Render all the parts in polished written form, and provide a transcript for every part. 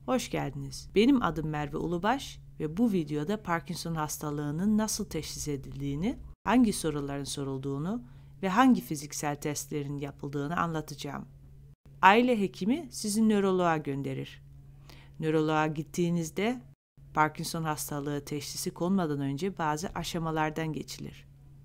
Hoş geldiniz. Benim adım Merve Ulubaş ve bu videoda Parkinson hastalığının nasıl teşhis edildiğini, hangi soruların sorulduğunu ve hangi fiziksel testlerin yapıldığını anlatacağım. Aile hekimi sizi nöroloğa gönderir. Nöroloğa gittiğinizde Parkinson hastalığı teşhisi konmadan önce bazı aşamalardan geçilir.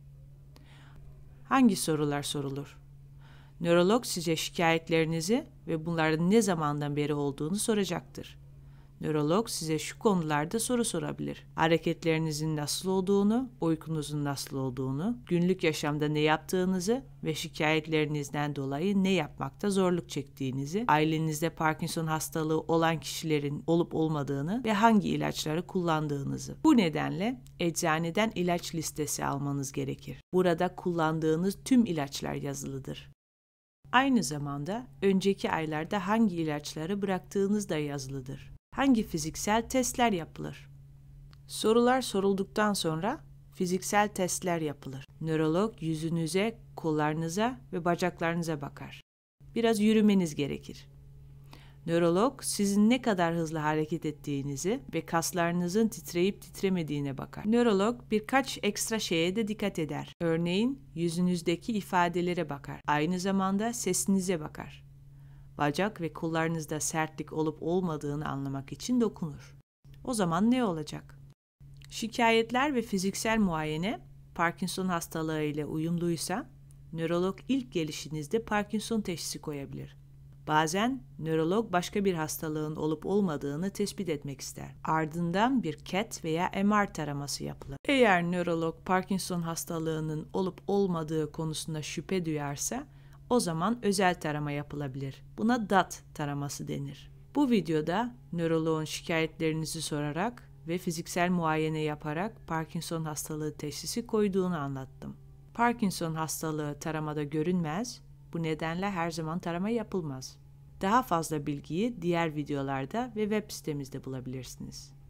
Hangi sorular sorulur? Nörolog size şikayetlerinizi ve bunların ne zamandan beri olduğunu soracaktır. Nörolog size şu konularda soru sorabilir. Hareketlerinizin nasıl olduğunu, uykunuzun nasıl olduğunu, günlük yaşamda ne yaptığınızı ve şikayetlerinizden dolayı ne yapmakta zorluk çektiğinizi, ailenizde Parkinson hastalığı olan kişilerin olup olmadığını ve hangi ilaçları kullandığınızı. Bu nedenle eczaneden ilaç listesi almanız gerekir. Burada kullandığınız tüm ilaçlar yazılıdır. Aynı zamanda önceki aylarda hangi ilaçları bıraktığınız da yazılıdır. Hangi fiziksel testler yapılır? Sorular sorulduktan sonra fiziksel testler yapılır. Nörolog yüzünüze, kollarınıza ve bacaklarınıza bakar. Biraz yürümeniz gerekir. Nörolog sizin ne kadar hızlı hareket ettiğinizi ve kaslarınızın titreyip titremediğine bakar. Nörolog birkaç ekstra şeye de dikkat eder. Örneğin yüzünüzdeki ifadelere bakar. Aynı zamanda sesinize bakar. Bacak ve kollarınızda sertlik olup olmadığını anlamak için dokunur. O zaman ne olacak? Şikayetler ve fiziksel muayene Parkinson hastalığı ile uyumluysa, nörolog ilk gelişinizde Parkinson teşhisi koyabilir. Bazen nörolog başka bir hastalığın olup olmadığını tespit etmek ister. Ardından bir CAT veya MR taraması yapılır. Eğer nörolog Parkinson hastalığının olup olmadığı konusunda şüphe duyarsa, o zaman özel tarama yapılabilir. Buna DAT taraması denir. Bu videoda nöroloğun şikayetlerinizi sorarak ve fiziksel muayene yaparak Parkinson hastalığı teşhisi koyduğunu anlattım. Parkinson hastalığı taramada görünmez, bu nedenle her zaman tarama yapılmaz. Daha fazla bilgiyi diğer videolarda ve web sitemizde bulabilirsiniz.